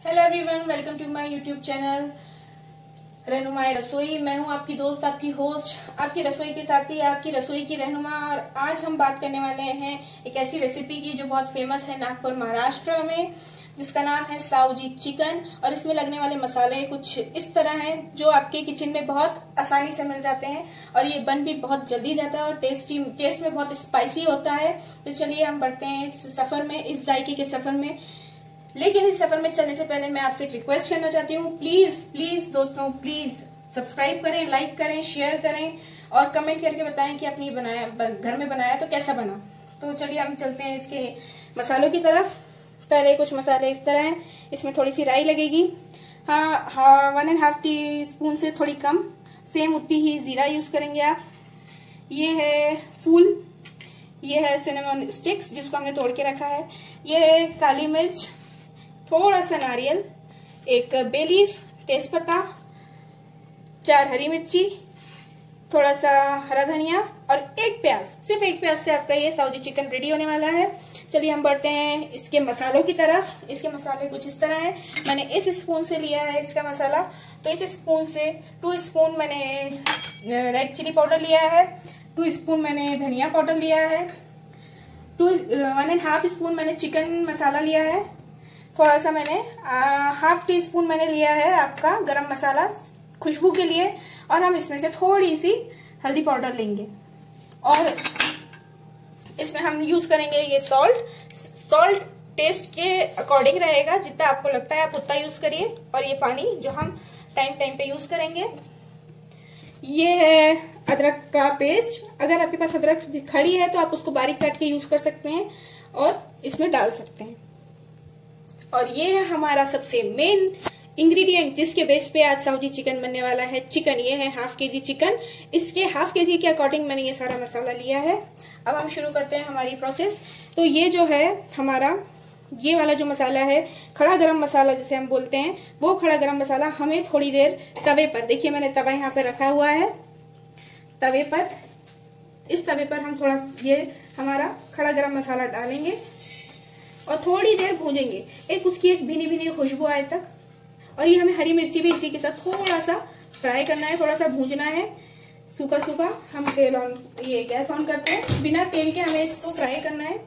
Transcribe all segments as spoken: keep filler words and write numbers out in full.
Hello everyone, welcome to my YouTube channel Rahnumai Rasoi. मैं हूं आपकी दोस्त, आपकी होस्ट, आपकी रसोई के साथी, आपकी रसोई की रहनुमा। और आज हम बात करने वाले हैं एक ऐसी रेसिपी की जो बहुत फेमस है नागपुर महाराष्ट्र में, जिसका नाम है सावजी चिकन। और इसमें लगने वाले मसाले कुछ इस तरह हैं जो आपके किचन में बहुत आसानी से मिल जाते हैं और ये बन भी बहुत जल्दी जाता है और टेस्टी टेस्ट में बहुत स्पाइसी होता है। तो चलिए हम बढ़ते हैं इस सफर में, इस जायके के सफर में। लेकिन इस सफर में चलने से पहले मैं आपसे एक रिक्वेस्ट करना चाहती हूँ, प्लीज प्लीज दोस्तों प्लीज सब्सक्राइब करें, लाइक करें, शेयर करें और कमेंट करके बताएं कि आपने बनाया घर में बनाया तो कैसा बना। तो चलिए हम चलते हैं इसके मसालों की तरफ। पहले कुछ मसाले इस तरह हैं, इसमें थोड़ी सी राई लगेगी, हाँ हाँ one and half teaspoon से थोड़ी कम, सेम उतनी ही जीरा यूज करेंगे आप। ये है फूल, ये है सिनेमन स्टिक्स जिसको हमने तोड़ के रखा है, ये है काली मिर्च, थोड़ा सा नारियल, एक बे लीफ, तेजपत्ता, चार हरी मिर्ची, थोड़ा सा हरा धनिया और एक प्याज। सिर्फ एक प्याज से आपका ये साउजी चिकन रेडी होने वाला है। चलिए हम बढ़ते हैं इसके मसालों की तरफ। इसके मसाले कुछ इस तरह हैं। मैंने इस स्पून से लिया है इसका मसाला, तो इस स्पून से टू स्पून मैंने रेड चिली पाउडर लिया है, टू स्पून मैंने धनिया पाउडर लिया है, two one and half spoon मैंने चिकन मसाला लिया है, थोड़ा सा मैंने आ, हाफ टी स्पून मैंने लिया है आपका गरम मसाला खुशबू के लिए, और हम इसमें से थोड़ी सी हल्दी पाउडर लेंगे और इसमें हम यूज करेंगे ये सॉल्ट। सॉल्ट टेस्ट के अकॉर्डिंग रहेगा, जितना आपको लगता है आप उतना यूज करिए। और ये पानी जो हम टाइम टाइम पे यूज करेंगे। ये है अदरक का पेस्ट, अगर आपके पास अदरक खड़ी है तो आप उसको बारीक काट के यूज कर सकते हैं और इसमें डाल सकते हैं। और ये है हमारा सबसे मेन इंग्रेडिएंट जिसके बेस पे आज साउजी चिकन बनने वाला है, चिकन। ये है हाफ के जी चिकन, इसके हाफ के जी के अकॉर्डिंग मैंने ये सारा मसाला लिया है। अब हम शुरू करते हैं हमारी प्रोसेस। तो ये जो है हमारा ये वाला जो मसाला है, खड़ा गरम मसाला जिसे हम बोलते हैं, वो खड़ा गरम मसाला हमें थोड़ी देर तवे पर, देखिए मैंने तवा यहाँ पे रखा हुआ है, तवे पर, इस तवे पर हम थोड़ा ये हमारा खड़ा गरम मसाला डालेंगे और थोड़ी देर भूजेंगे, एक उसकी एक भीनी भीनी खुशबू आए तक। और ये हमें हरी मिर्ची भी इसी के साथ थोड़ा सा फ्राई करना है, थोड़ा सा भूजना है, सूखा सूखा। हम तेल ऑन, ये गैस ऑन करते हैं, बिना तेल के हमें इसको फ्राई करना है।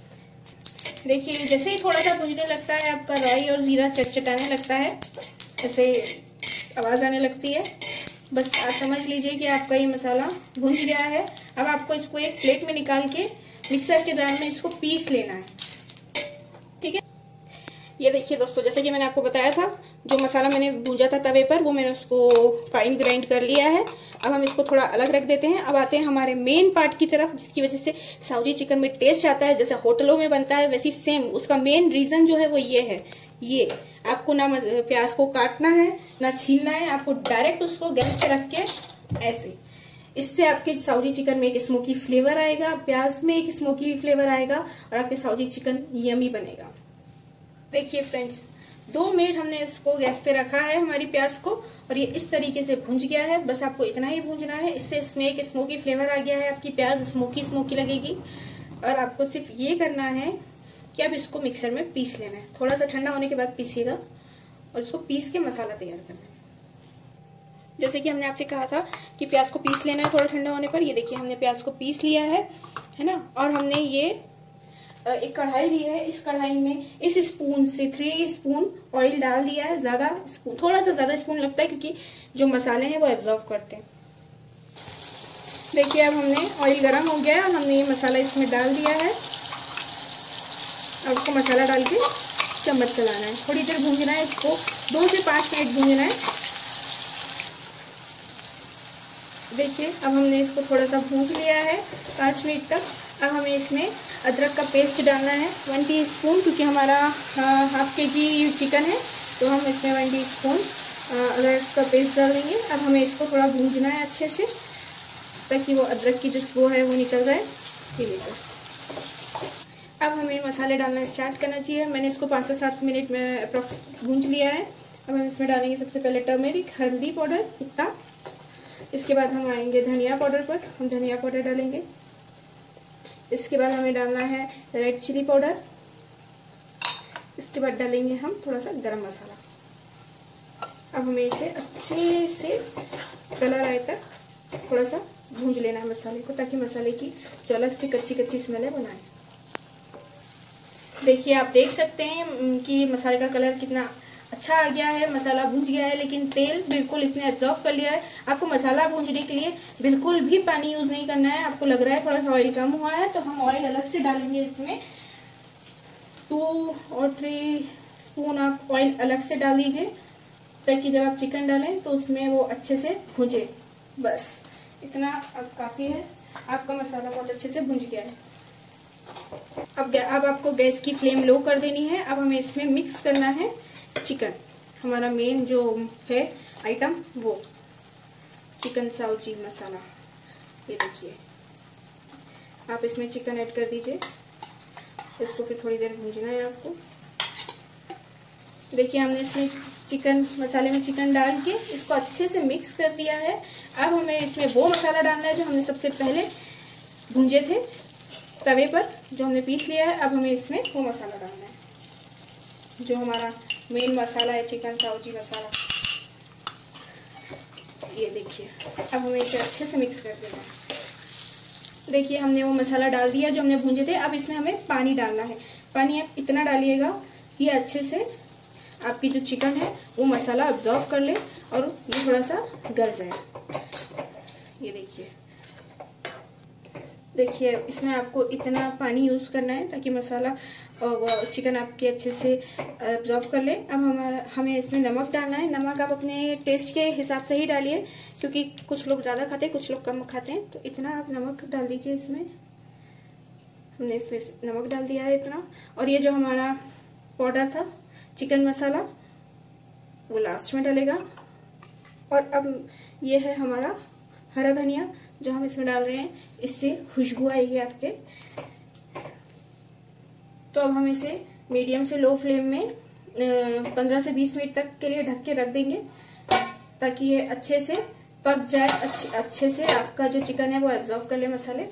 देखिए जैसे ही थोड़ा सा भूजने लगता है आपका राई और जीरा चटचटाने लगता है, ऐसे आवाज आने लगती है, बस आप समझ लीजिए कि आपका ये मसाला भून गया है। अब आपको इसको एक प्लेट में निकाल के मिक्सर के जार में इसको पीस लेना है, ठीक है। ये देखिए दोस्तों, जैसे कि मैंने आपको बताया था, जो मसाला मैंने भूजा था तवे पर वो मैंने उसको फाइन ग्राइंड कर लिया है। अब हम इसको थोड़ा अलग रख देते हैं। अब आते हैं हमारे मेन पार्ट की तरफ, जिसकी वजह से साउजी चिकन में टेस्ट आता है, जैसे होटलों में बनता है वैसी सेम। उसका मेन रीजन जो है वो ये है, ये आपको ना प्याज को काटना है ना छीलना है, आपको डायरेक्ट उसको गैस पे रख के ऐसे, इससे आपके साउजी चिकन में एक स्मोकी फ्लेवर आएगा, प्याज में एक स्मोकी फ्लेवर आएगा और आपके साउजी चिकन यमी बनेगा। देखिए फ्रेंड्स, दो मिनट हमने इसको गैस पे रखा है हमारी प्याज को, और ये इस तरीके से भूंज गया है। बस आपको इतना ही भूंजना है, इससे इसमें एक स्मोकी फ्लेवर आ गया है, आपकी प्याज स्मोकी स्मोकी लगेगी। और आपको सिर्फ ये करना है कि अब इसको मिक्सर में पीस लेना है, थोड़ा सा ठंडा होने के बाद पीसिएगा और इसको पीस के मसाला तैयार करना है। जैसे कि हमने आपसे कहा था कि प्याज को पीस लेना है थोड़ा ठंडा होने पर। ये देखिए हमने प्याज को पीस लिया है, है ना। और हमने ये एक कढ़ाई ली है, इस कढ़ाई में इस स्पून से थ्री स्पून ऑयल डाल दिया है। ज्यादा स्पून, थोड़ा सा ज्यादा स्पून लगता है क्योंकि जो मसाले हैं वो एब्जॉर्ब करते हैं। देखिए अब हमने ऑयल गर्म हो गया है और हमने ये मसाला इसमें डाल दिया है। अब उसको मसाला डाल के चम्मच चलाना है, थोड़ी देर भूंजना है इसको, दो से पांच मिनट भूंजना है। देखिए अब हमने इसको थोड़ा सा भूंज लिया है पाँच मिनट तक। अब हमें इसमें अदरक का पेस्ट डालना है वन टीस्पून, क्योंकि हमारा हाफ के जी चिकन है तो हम इसमें वन टीस्पून अदरक का पेस्ट डाल देंगे। अब हमें इसको थोड़ा भूंजना है अच्छे से, ताकि वो अदरक की जो वो है वो निकल जाए। ठीक है सर, अब हमें मसाले डालना स्टार्ट करना चाहिए। मैंने इसको पाँच से सात मिनट में अप्रॉक्स भूंज लिया है। अब हम इसमें डालेंगे सबसे पहले टर्मेरिक, हल्दी पाउडर इतना, इसके बाद हम आएंगे धनिया पाउडर पर, हम धनिया पाउडर डालेंगे। इसके बाद हमें डालना है रेड चिली पाउडर, उसके बाद डालेंगे हम थोड़ा सा गरम मसाला। अब हमें इसे अच्छे से कलर आए तक थोड़ा सा भूंज लेना है मसाले को, ताकि मसाले की जो अलग से कच्ची कच्ची स्मेल है बनाए। देखिए आप देख सकते हैं कि मसाले का कलर कितना अच्छा आ गया है, मसाला भूंज गया है, लेकिन तेल बिल्कुल इसने एब्जॉर्ब कर लिया है। आपको मसाला भूंजने के लिए बिल्कुल भी पानी यूज नहीं करना है। आपको लग रहा है थोड़ा सा ऑयल कम हुआ है तो हम ऑयल अलग से डालेंगे इसमें। टू और थ्री स्पून आप ऑयल अलग से डाल दीजिए, ताकि जब आप चिकन डालें तो उसमें वो अच्छे से भुंजे। बस इतना अब काफी है, आपका मसाला बहुत अच्छे से भुंज गया है। अब अब आपको गैस की फ्लेम लो कर देनी है। अब हमें इसमें मिक्स करना है चिकन, हमारा मेन जो है आइटम वो चिकन साउजी मसाला। ये देखिए आप इसमें चिकन ऐड कर दीजिए, इसको फिर थोड़ी देर भूंजना है आपको। देखिए हमने इसमें चिकन मसाले में चिकन डाल के इसको अच्छे से मिक्स कर दिया है। अब हमें इसमें वो मसाला डालना है जो हमने सबसे पहले भूंजे थे तवे पर, जो हमने पीस लिया है। अब हमें इसमें वो मसाला डालना है जो हमारा मेन मसाला है, चिकन साउजी मसाला। ये देखिए अब हमें इसे अच्छे से मिक्स कर देना है। देखिए हमने वो मसाला डाल दिया जो हमने भूंजे थे। अब इसमें हमें पानी डालना है। पानी आप इतना डालिएगा कि अच्छे से आपकी जो चिकन है वो मसाला अब्जॉर्ब कर ले और ये थोड़ा सा गल जाए। ये देखिए देखिए इसमें आपको इतना पानी यूज करना है ताकि मसाला और वो चिकन आपके अच्छे से अब्जॉर्ब कर ले। अब हमारा हमें इसमें नमक डालना है। नमक आप अपने टेस्ट के हिसाब से ही डालिए, क्योंकि कुछ लोग ज्यादा खाते हैं कुछ लोग कम खाते हैं, तो इतना आप नमक डाल दीजिए इसमें। हमने इसमें नमक डाल दिया है इतना। और ये जो हमारा पाउडर था चिकन मसाला वो लास्ट में डालेगा। और अब ये है हमारा हरा धनिया जो हम इसमें डाल रहे हैं, इससे खुशबू आएगी आपके। तो अब हम इसे मीडियम से लो फ्लेम में पंद्रह से बीस मिनट तक के लिए ढक के रख देंगे, ताकि ये अच्छे से पक जाए, अच्छे अच्छे से आपका जो चिकन है वो एब्जॉर्ब कर ले मसाले।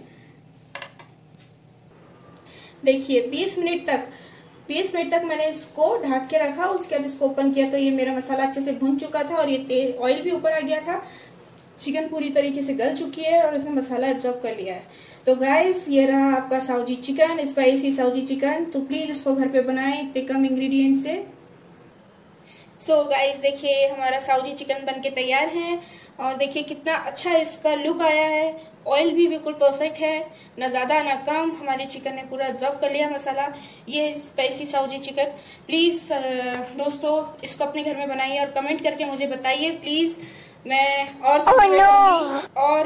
देखिए बीस मिनट तक बीस मिनट तक मैंने इसको ढक के रखा। उसके बाद इसको ओपन किया तो ये मेरा मसाला अच्छे से भुन चुका था और ये तेल ऑयल भी ऊपर आ गया था। चिकन पूरी तरीके से गल चुकी है और इसने मसाला एब्जॉर्ब कर लिया है। तो गाइस ये रहा आपका Sauji chicken, spicy Sauji chicken. तो प्लीज इसको घर पे बनाएं इतने कम इंग्रेडिएंट से। सो गाइस देखिए हमारा साउजी चिकन बनके तैयार है और देखिए कितना अच्छा इसका लुक आया है। ऑयल भी बिल्कुल परफेक्ट है, ना ज्यादा ना कम। हमारे चिकन ने पूरा एब्जॉर्ब कर लिया मसाला। ये है स्पाइसी साउजी चिकन। प्लीज दोस्तों इसको अपने घर में बनाइए और कमेंट करके मुझे बताइए प्लीज। मैं और oh, no. और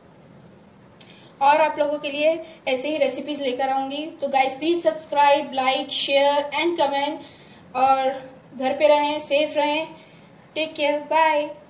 और आप लोगों के लिए ऐसे ही रेसिपीज लेकर आऊंगी। तो guys please subscribe, like, share and comment. और घर पे रहें, सेफ रहें। Take care, bye.